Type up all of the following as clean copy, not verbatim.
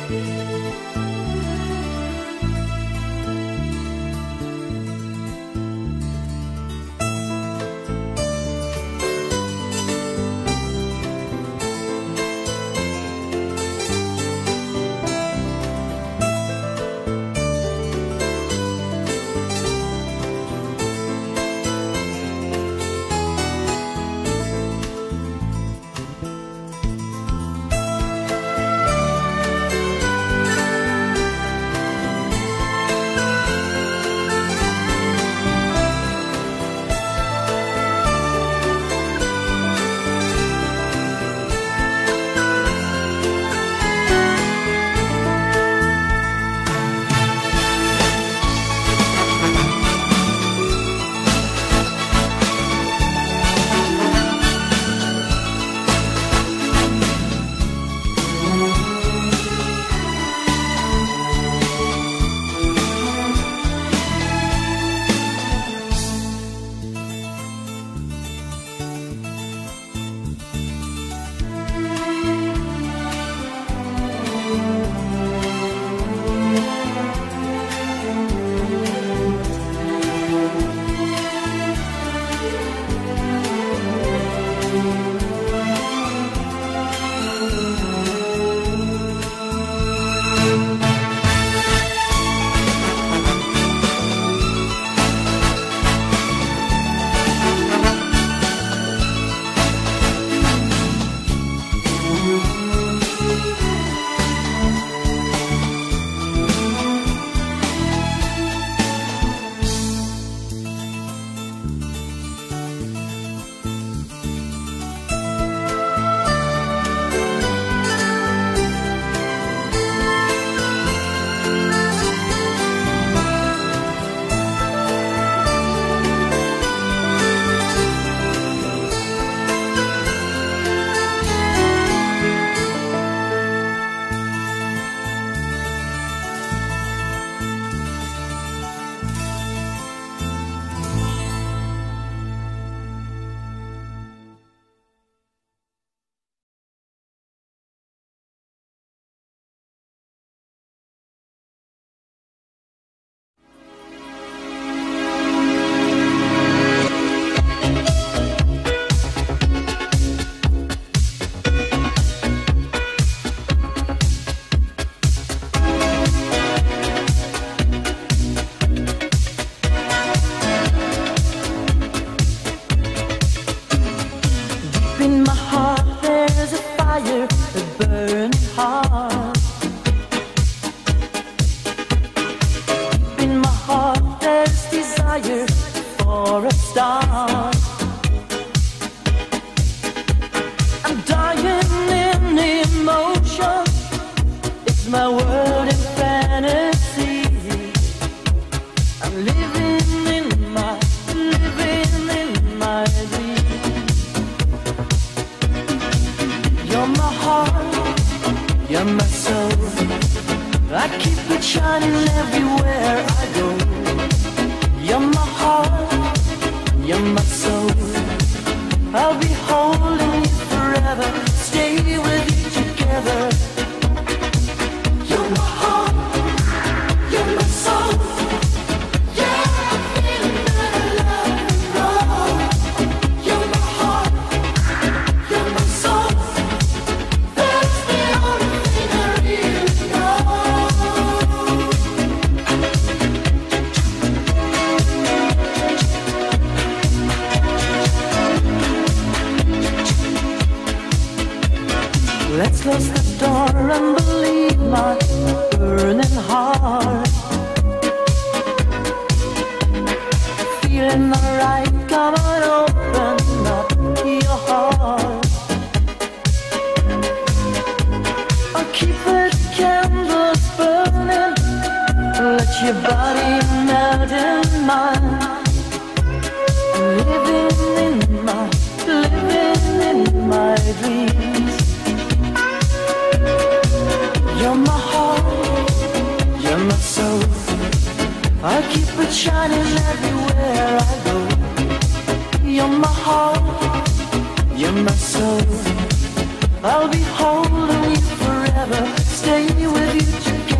I'll be holding you forever, stay with you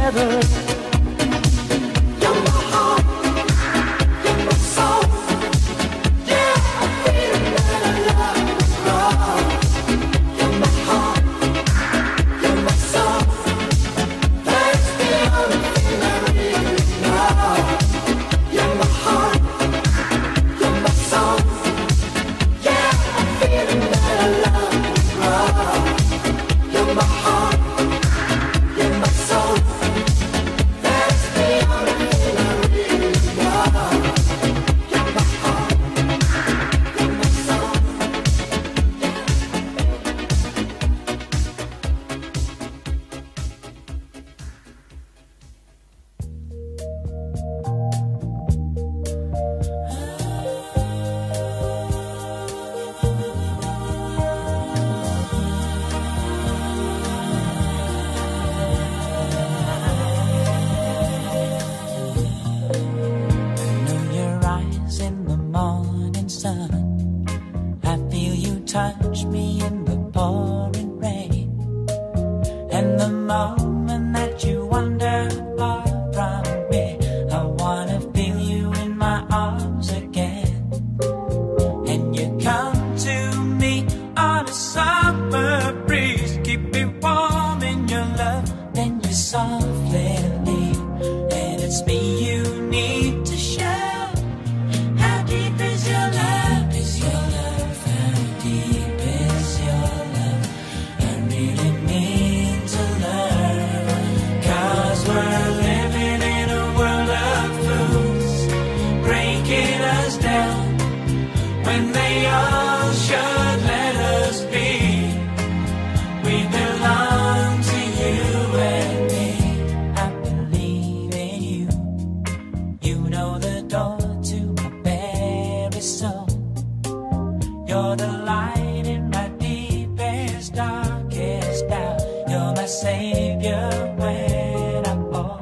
together. You're my heart, you're my soul. Yeah, I'm feeling that I love is wrong. You're my heart, you're my soul. That's the only thing I really know. You're my heart, you're my soul. Yeah, I'm feeling that I love is wrong. You're my heart, you're my soul. That's the only thing I really know. You're my heart, you're my soul. I know your eyes in the morning sun. I feel you touch me in the pouring rain. And the moment that you wander far from me, I wanna feel you in my arms again. And you come to me on a summer breeze, keep me warm in your love, then you softly leave. And it's me you need to show. How deep is your love? Is your love? How deep is your love? I really need to learn. 'Cause we're living in a world of fools, breaking us down when they all should let us be. We belong to you and me. I believe in you. You know the door to my very soul. You're the light in my deepest, darkest doubt. You're my savior when I fall.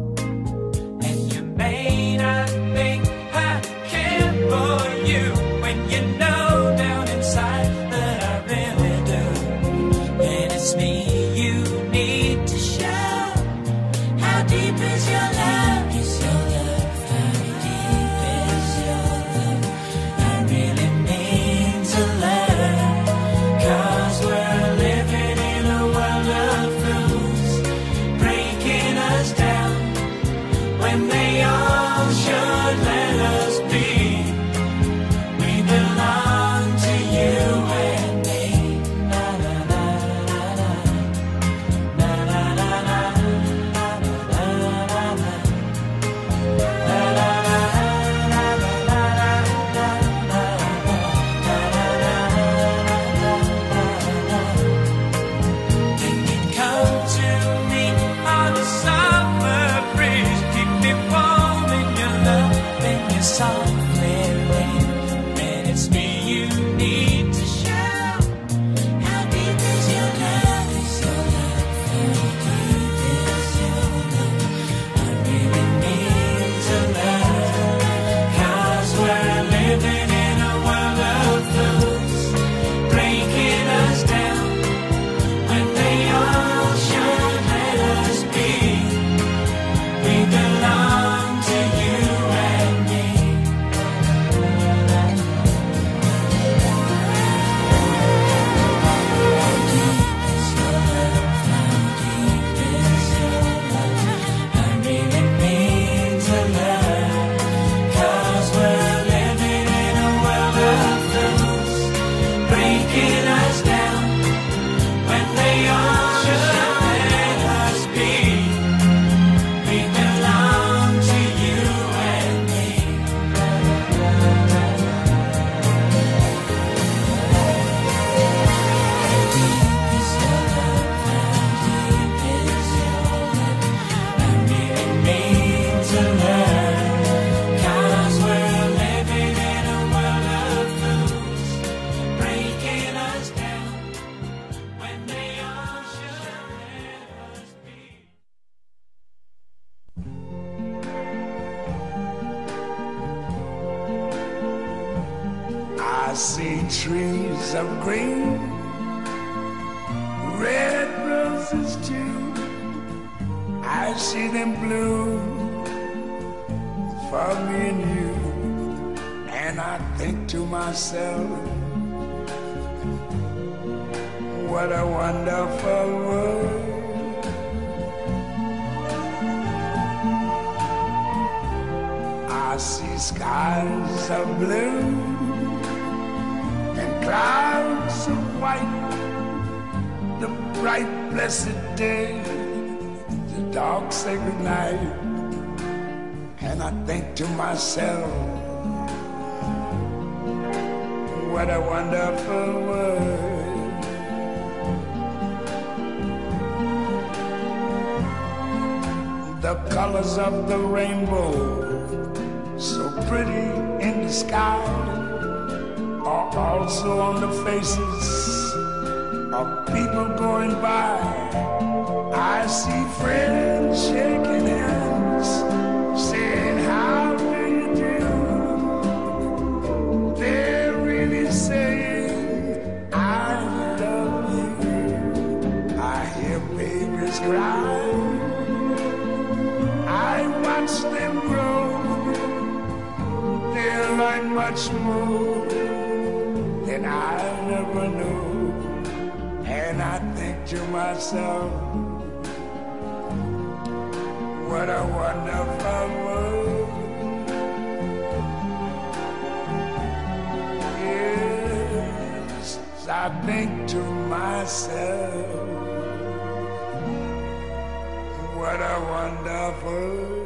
And you may not think I care for you when you know down inside that I really do. And it's me you need to show. How deep is your love? Is your love? How deep is your love? I really need to learn. 'Cause we're living in a world of fools, breaking us down when they all should let us be. We belong to you and me. Na na na na na. Na na na na. Na na na na na. Na na na na na na. Then you come to me on a summer breeze, keep me warm in your love, then you softly leave. And it's me you need to show. How deep is your love? Is your love? How deep is your love? I really need to learn. 'Cause we're living in a world of fools, breaking us down when they all should let us be. We belong to you and me. How deep is your love? How deep is your love? I really need to learn. 'Cause we're living in a world of fools, breaking us down when they all should let us be. We belong to you and me. How deep is your love? How deep is your love? I really need to learn. 'Cause we're living in a world of fools, breaking us down when they all should let us be. I see trees of green, red roses too. I I see them bloom for me and you, and I think to myself, what a wonderful world. I see skies of blue and clouds of white, the bright blessed day, the dark sacred night, and I think to myself, what a wonderful world. The colors of the rainbow, so pretty in the sky, are also on the faces of people going by. I see friends shaking hands, saying, how do you do? They're really saying, I love you. I hear babies cry, I watch them grow. They'll learn much more than I never knew. And I think to myself, what a wonderful world. Yes, I think to myself, what a wonderful world.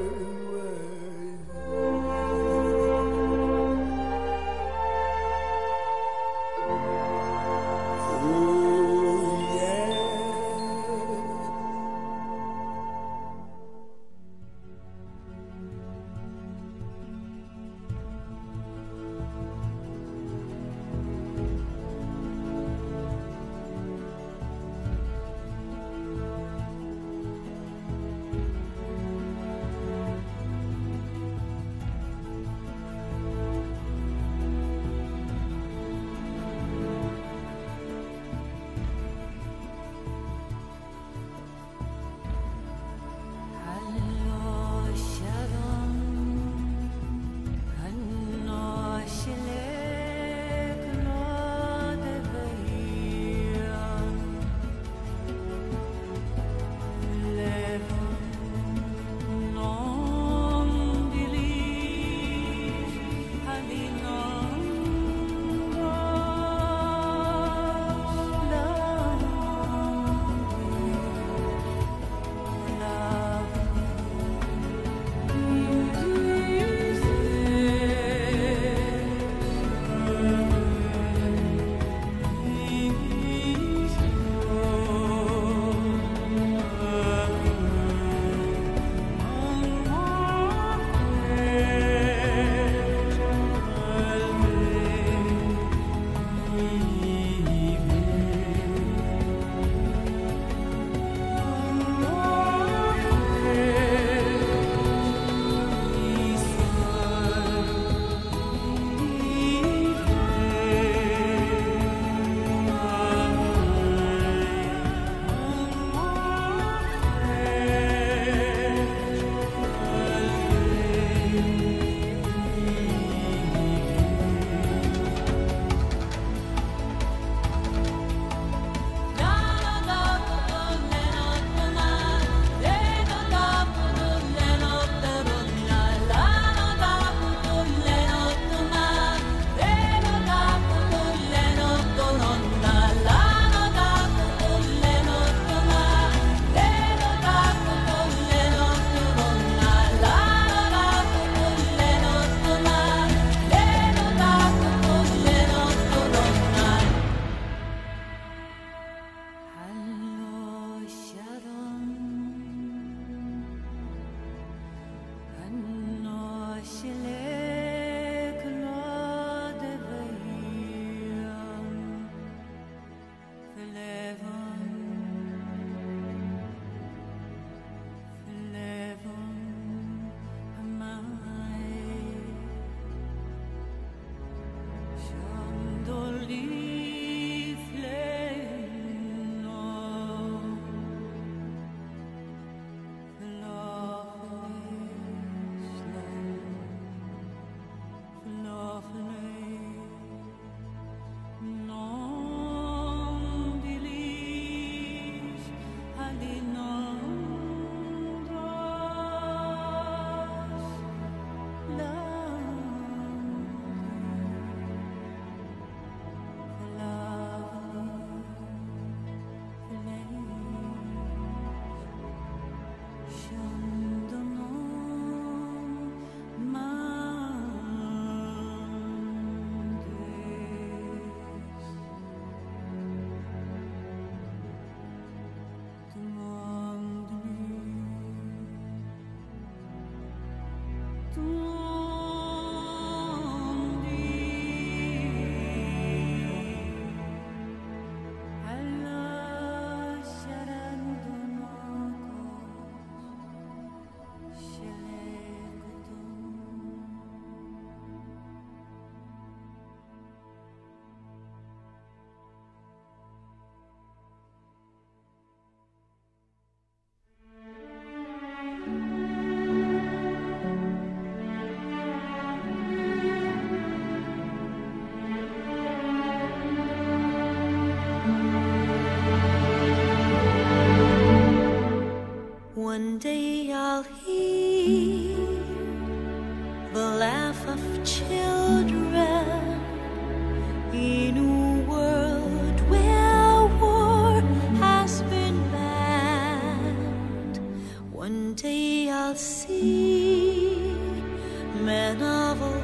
One day I'll hear the laugh of children in a world where war has been banned. One day I'll see men of all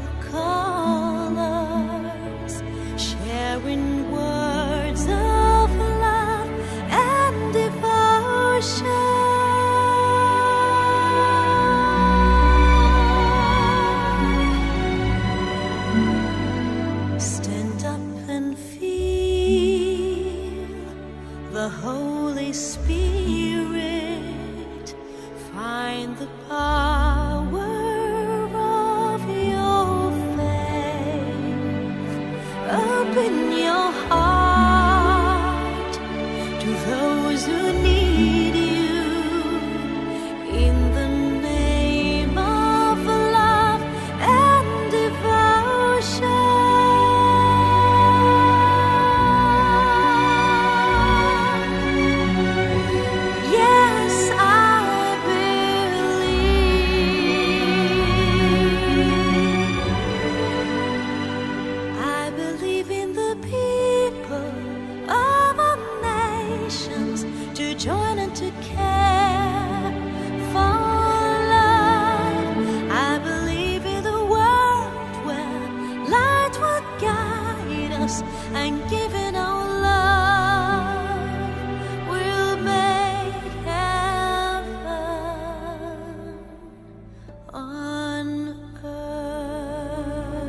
colors sharing words of love and devotion. Stand up and feel the Holy Spirit. Find the power of your faith. Open your heart to those who need you. In the name of love and devotion. Yes, I believe in the people of all nations to join and to care for life. I believe in the world where light will guide us and giving our love will make heaven on earth.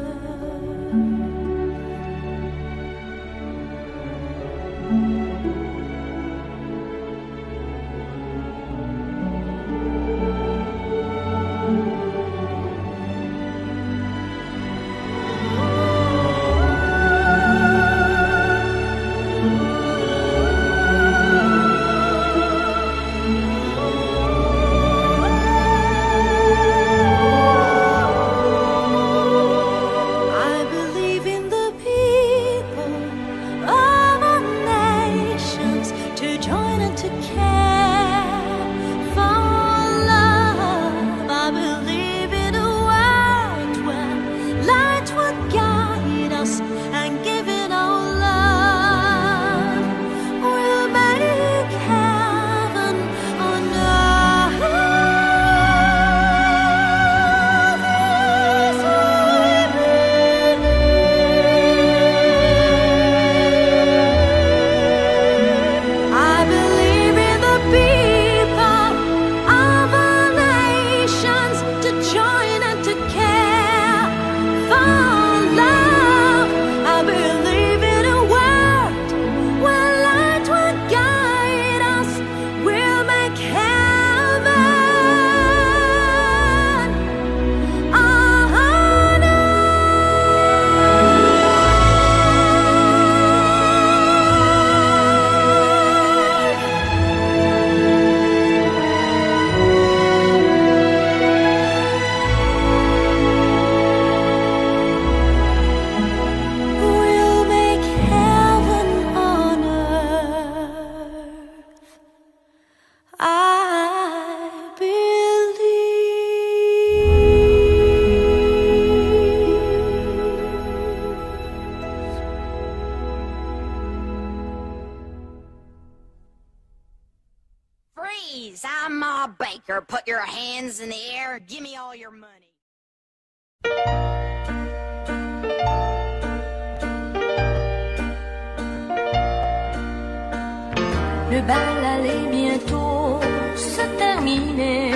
I believe in the people of all nations to join and to care for love. I believe in a world where light will guide us and giving our love will make heaven on earth. Yes, I believe. I believe in the people of all nations to join and to care for love. I believe in a world where light will guide us, will make heaven on earth. We'll make heaven on earth. I Freeze! I'm Ma Baker. Put your hands in the air. Give me all your money. Le bal allait bientôt se terminer.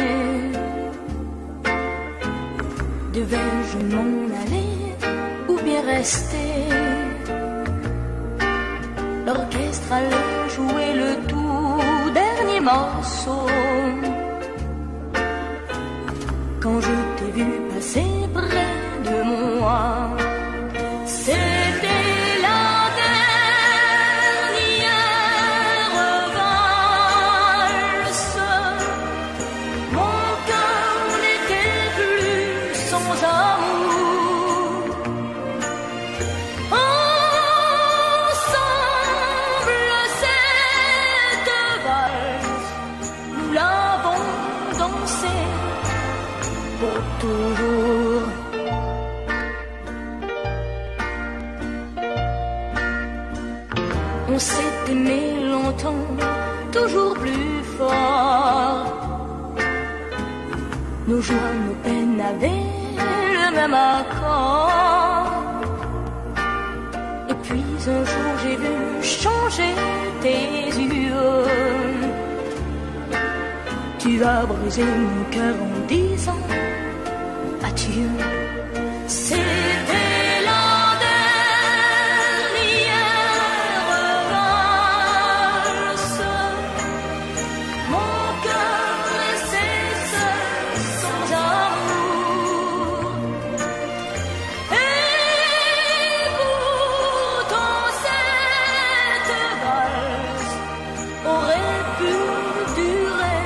Devais-je m'en aller ou bien rester? L'orchestre allait jouer le tout dernier morceau. Quand je t'ai vu passer près de moi, c'était la dernière valse. Mon cœur n'était plus sans amour. Ensemble, cette valse, nous toujours. On s'est aimé longtemps, toujours plus fort. Nos joies, nos peines avaient le même accord. Et puis un jour j'ai vu changer tes yeux. Tu as brisé mon cœur en disant adieu. C'était la dernière valse. Mon cœur restait seul sans amour. Et pourtant cette valse aurait pu durer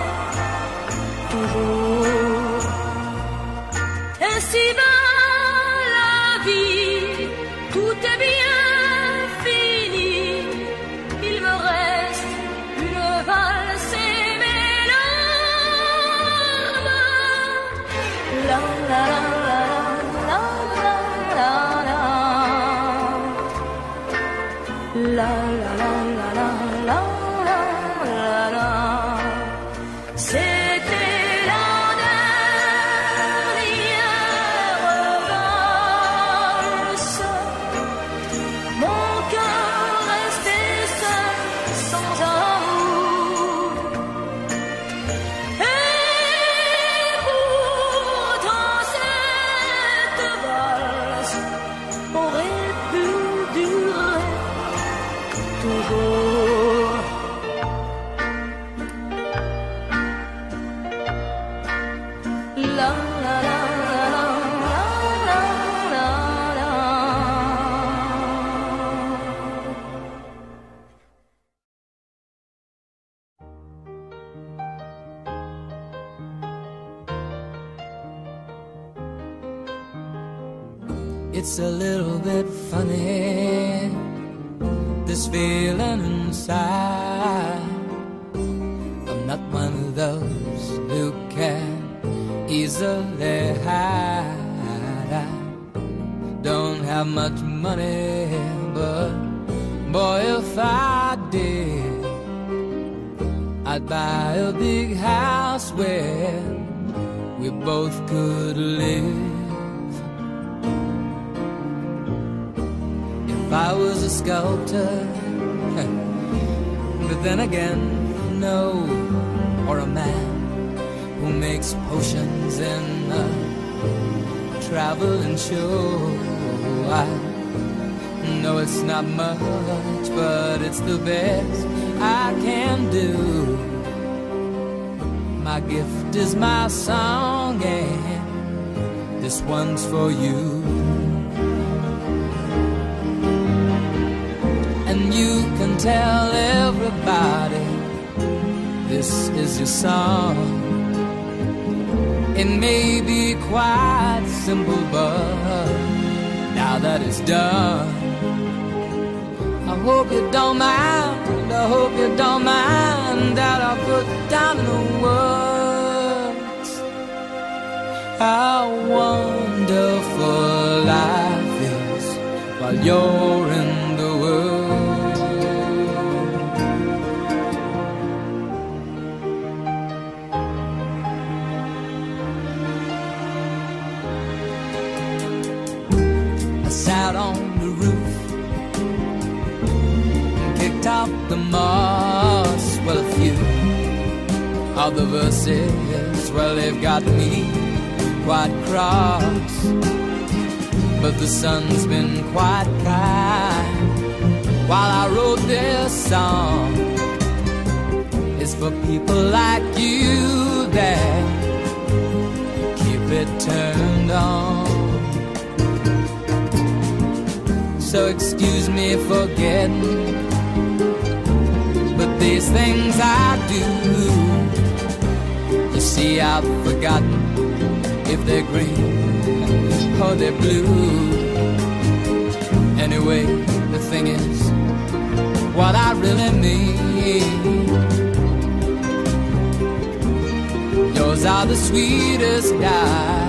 toujours. Ainsi va la vie, tout est bien fini. Il me reste une valse et mes larmes. La la la la la la la la la la la la la la. C'était la dernière valse. Mon cœur restait seul sans amour. Et pourtant cette valse aurait pu durer toujours. La la la la la la la. It's a little bit funny, this feeling inside. I'm not one of those who can easily hide. I don't have much money, but boy, if I did, I'd buy a big house where we both could live. If I was a sculptor, but then again, no, or a man who makes potions in a traveling show. I know it's not much, but it's the best I can do. My gift is my song, and this one's for you. And you can tell everybody this is your song. It may be quite simple, but now that it's done, I hope you don't mind, I hope you don't mind that I put down in the words how wonderful life is while you're in the world. Sat on the roof and kicked out the moss. Well, a few of the verses, well, they've got me quite cross. But the sun's been quite kind while I wrote this song. It's for people like you that keep it turned on. So excuse me for getting, but these things I do, you see I've forgotten if they're green or they're blue. Anyway, the thing is, what I really mean, yours are the sweetest eyes